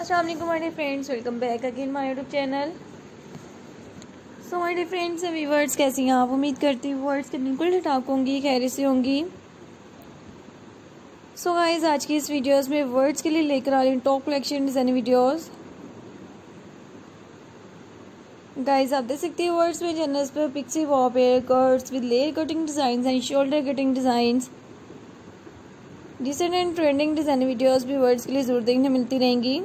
अस्सलाम वालेकुम my dear friends, welcome back again my YouTube channel. So my dear friends, viewers कैसी हैं आप? उम्मीद करती हूँ व्यूअर्स के बिल्कुल ठीक ठाक होंगी, खैरियत से होंगी। सो गाइस, आज की इस वीडियोस में वर्ड्स के लिए लेकर आ रही हूँ top collection design videos. Guys आप देख सकते हैं वर्ड्स में चैनल्स पर पिक्सी वॉप hair cuts with layer cutting design and shoulder cutting design, decent and trending design videos भी वर्ड्स के लिए जरूर देखने मिलती रहेंगी।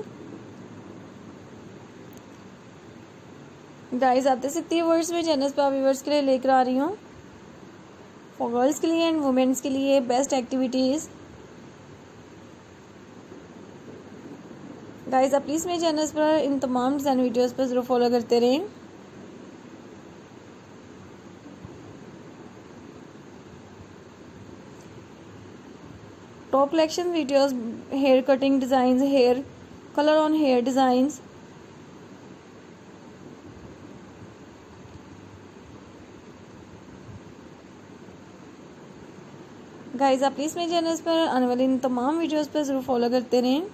गाइस आप देख सकती है वर्ड्स में चैनल्स पर व्यूअर्स के लिए लेकर आ रही हूँ फॉर गर्ल्स के लिए एंड वुमेन्स के लिए बेस्ट एक्टिविटीज़। गाइस आप प्लीज़ मेरे चैनल्स पर इन तमाम डिज़ाइन वीडियोस पर ज़रूर फॉलो करते रहें। Top collection videos, hair cutting designs, hair colour on hair designs, guys आप प्लीज़ मेरे चैनल्स पर आने वाले इन तमाम वीडियोस पर ज़रूर फॉलो करते रहें।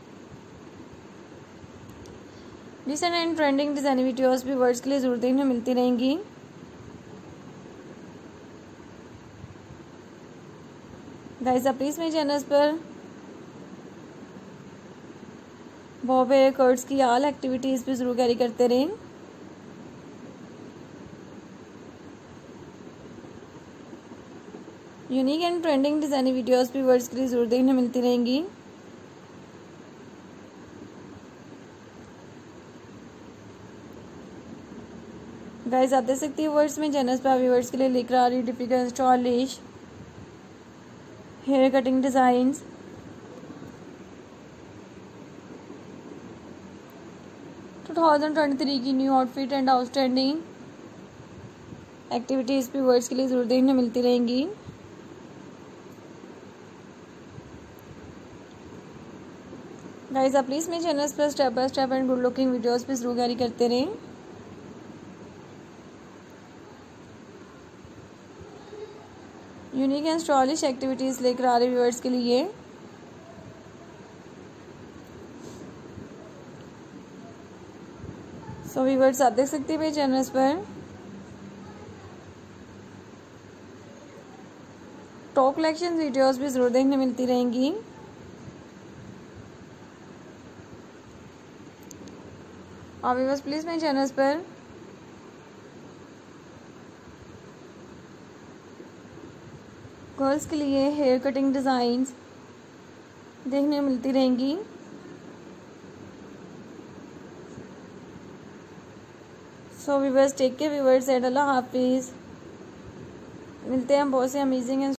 Recent and trending design videos भी वर्ड्स के लिए ज़रूर देखने मिलती रहेंगी। गाइस आप प्लीज़ मेरे चैनल्स पर बॉब हेयर कट्स की ऑल एक्टिविटीज़ भी ज़रूर कैरी करते रहें। Unique and trending design videos भी वर्ड्स के लिए ज़रूर देखने मिलती रहेंगी। गाइस आप देख सकती है वर्ड्स में चैनल्स पर व्यूअर्स के लिए लेकर आ रही difficult stylish hair cutting designs, 2023 की new outfit and outstanding activities भी वर्ड्स के लिए ज़रूर देखने मिलती रहेंगी। गाइस आप प्लीज़ मेरे चैनल्स पर step by step and good looking videos भी ज़रूर कैरी करते रहें। यूनिक एंड स्टाइलिश एक्टिविटीज़ लेकर आ रहे व्यूअर्स के लिए। सो व्यूअर्स आप देख सकते हैं मेरे चैनल्स पर टॉप कलेक्शन वीडियोस भी ज़रूर देखने मिलती रहेंगी। आप व्यूअर्स प्लीज़ मेरे चैनल्स पर गर्ल्स के लिए हेयर कटिंग डिज़ाइंस देखने मिलती रहेंगी। So viewers take care viewers and अल्लाह हाफिज़। मिलते हैं बहुत से अमेजिंग